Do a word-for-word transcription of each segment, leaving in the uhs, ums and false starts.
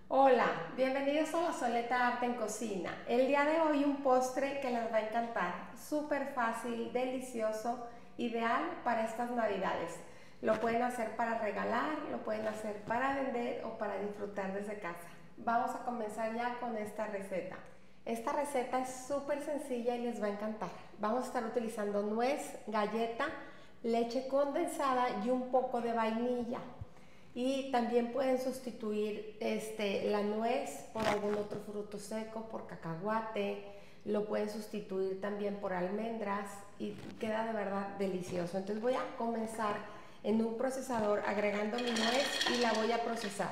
Hola, bienvenidos a la Soleta Arte en Cocina. El día de hoy un postre que les va a encantar, súper fácil, delicioso, ideal para estas navidades. Lo pueden hacer para regalar, lo pueden hacer para vender o para disfrutar desde casa. Vamos a comenzar ya con esta receta. Esta receta es súper sencilla y les va a encantar. Vamos a estar utilizando nuez, galleta, leche condensada y un poco de vainilla. Y también pueden sustituir este, la nuez por algún otro fruto seco, por cacahuate, lo pueden sustituir también por almendras y queda de verdad delicioso. Entonces voy a comenzar en un procesador agregando mi nuez y la voy a procesar.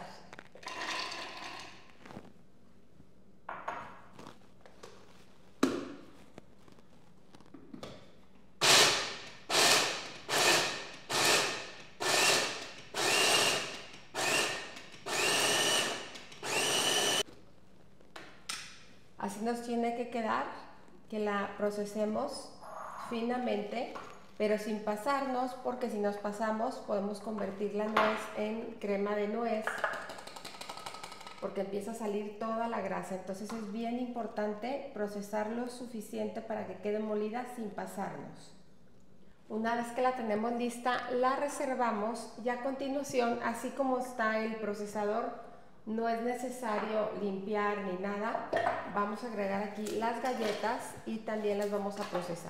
Así nos tiene que quedar, que la procesemos finamente, pero sin pasarnos, porque si nos pasamos podemos convertir la nuez en crema de nuez, porque empieza a salir toda la grasa. Entonces es bien importante procesar lo suficiente para que quede molida sin pasarnos. Una vez que la tenemos lista, la reservamos y a continuación, así como está el procesador, no es necesario limpiar ni nada. Vamos a agregar aquí las galletas y también las vamos a procesar.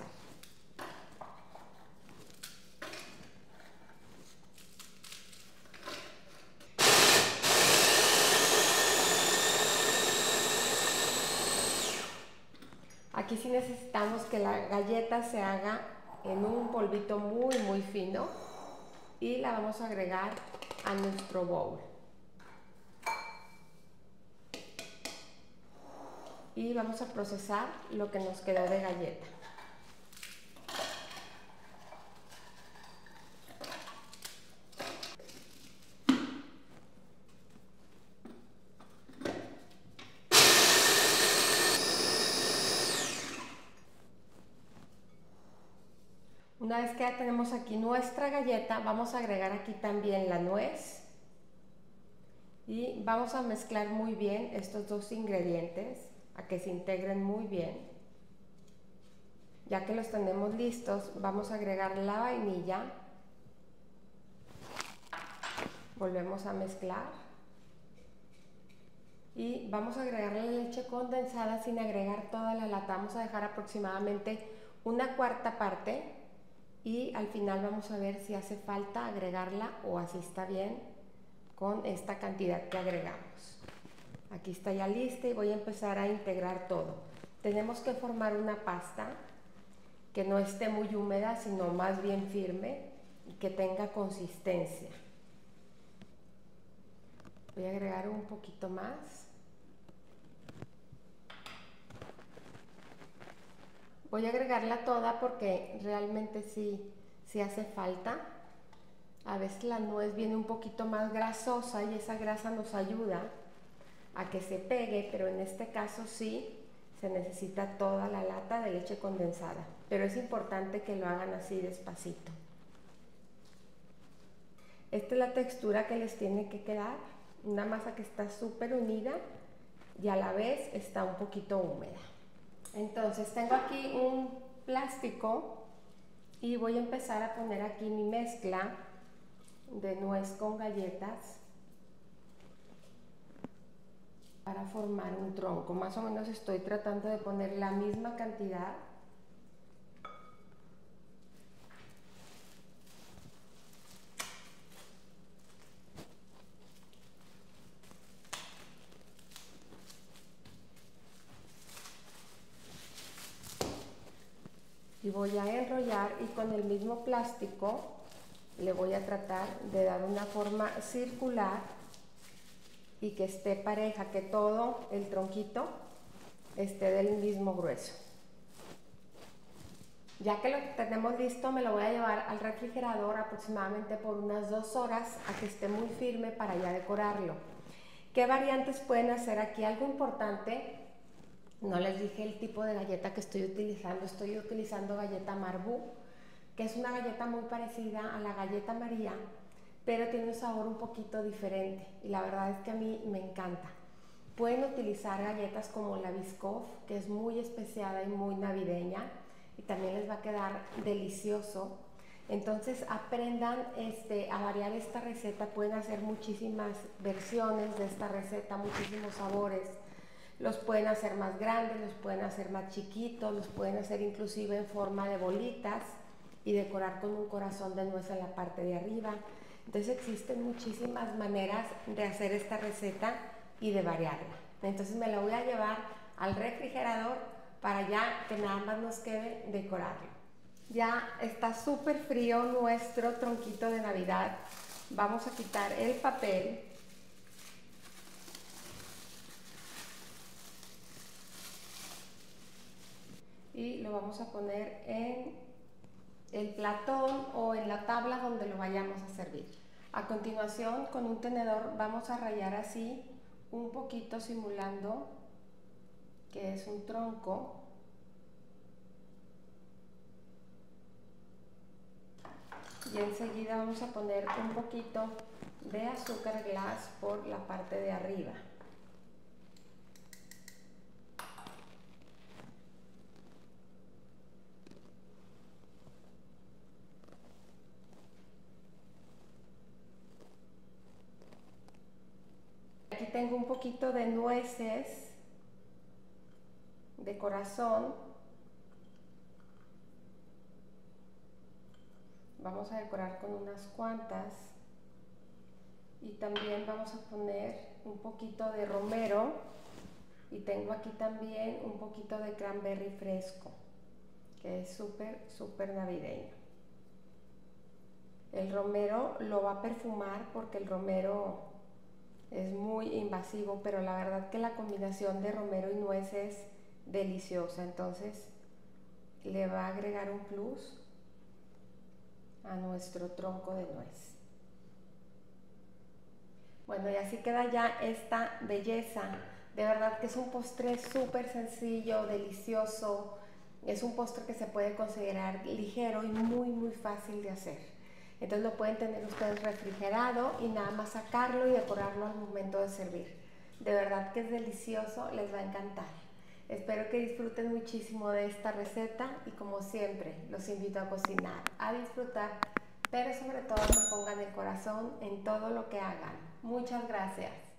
Aquí sí necesitamos que la galleta se haga en un polvito muy muy fino y la vamos a agregar a nuestro bowl. Y vamos a procesar lo que nos quedó de galleta. Una vez que ya tenemos aquí nuestra galleta, vamos a agregar aquí también la nuez y vamos a mezclar muy bien estos dos ingredientes a que se integren muy bien. Ya que los tenemos listos, vamos a agregar la vainilla, volvemos a mezclar y vamos a agregar la leche condensada sin agregar toda la lata. Vamos a dejar aproximadamente una cuarta parte y al final vamos a ver si hace falta agregarla o así está bien con esta cantidad que agregamos. Aquí está ya lista y voy a empezar a integrar todo. Tenemos que formar una pasta que no esté muy húmeda, sino más bien firme y que tenga consistencia. Voy a agregar un poquito más. Voy a agregarla toda porque realmente sí, sí hace falta. A veces la nuez viene un poquito más grasosa y esa grasa nos ayuda a que se pegue, pero en este caso sí se necesita toda la lata de leche condensada. Pero es importante que lo hagan así despacito. Esta es la textura que les tiene que quedar, una masa que está súper unida y a la vez está un poquito húmeda. Entonces tengo aquí un plástico y voy a empezar a poner aquí mi mezcla de nuez con galletas para formar un tronco. Más o menos estoy tratando de poner la misma cantidad. Y voy a enrollar y con el mismo plástico le voy a tratar de dar una forma circular y que esté pareja, que todo el tronquito esté del mismo grueso. Ya que lo tenemos listo, me lo voy a llevar al refrigerador aproximadamente por unas dos horas a que esté muy firme para ya decorarlo. ¿Qué variantes pueden hacer aquí? Algo importante, no les dije el tipo de galleta que estoy utilizando. Estoy utilizando galleta Marabou, que es una galleta muy parecida a la galleta María, pero tiene un sabor un poquito diferente y la verdad es que a mí me encanta. Pueden utilizar galletas como la Biscoff, que es muy especiada y muy navideña, y también les va a quedar delicioso. Entonces aprendan este, a variar esta receta. Pueden hacer muchísimas versiones de esta receta, muchísimos sabores. Los pueden hacer más grandes, los pueden hacer más chiquitos, los pueden hacer inclusive en forma de bolitas y decorar con un corazón de nuez en la parte de arriba. Entonces existen muchísimas maneras de hacer esta receta y de variarla. Entonces me la voy a llevar al refrigerador para ya que nada más nos quede decorarlo. Ya está súper frío nuestro tronquito de Navidad. Vamos a quitar el papel. Y lo vamos a poner en el platón o en la tabla donde lo vayamos a servir. A continuación, con un tenedor vamos a rayar así un poquito, simulando que es un tronco. Y enseguida vamos a poner un poquito de azúcar glass por la parte de arriba. Aquí tengo un poquito de nueces de corazón. Vamos a decorar con unas cuantas. Y también vamos a poner un poquito de romero. Y tengo aquí también un poquito de cranberry fresco, que es súper, súper navideño. El romero lo va a perfumar porque el romero es muy invasivo, pero la verdad que la combinación de romero y nuez es deliciosa. Entonces le va a agregar un plus a nuestro tronco de nuez. Bueno, y así queda ya esta belleza. De verdad que es un postre súper sencillo, delicioso. Es un postre que se puede considerar ligero y muy muy fácil de hacer. Entonces lo pueden tener ustedes refrigerado y nada más sacarlo y decorarlo al momento de servir. De verdad que es delicioso, les va a encantar. Espero que disfruten muchísimo de esta receta y como siempre los invito a cocinar, a disfrutar, pero sobre todo que pongan el corazón en todo lo que hagan. Muchas gracias.